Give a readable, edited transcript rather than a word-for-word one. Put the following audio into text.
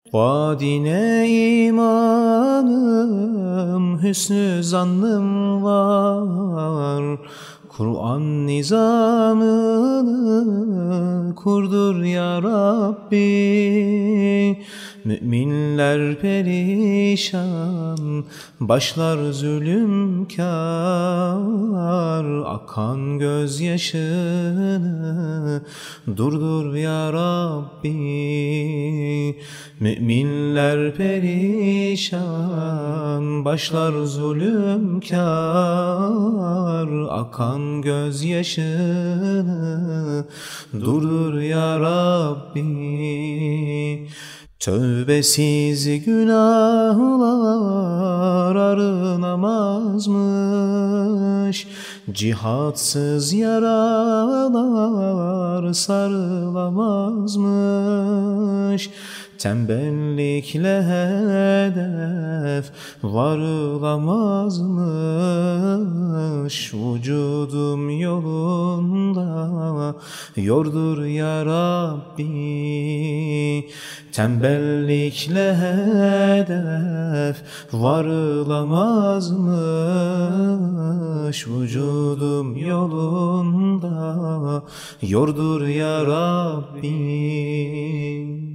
Vadine imanım, hüsnü zannım var. Kur'an nizamını kurdur ya Rabbi. Müminler perişan, başlar zulümkar. Akan gözyaşını durdur ya Rabbi. Müminler perişan, başlar zulümkar. Akan gözyaşını durdur ya Rabbi. Tövbesiz günahlar arınamazmış, cihatsız yaralar sarılamazmış. Tembellikle hedef varılamazmış. Vücudum yolunda yordur ya Rabbi. Tembellikle hedef varılamazmış. Vücudum yolunda yordur ya Rabbi.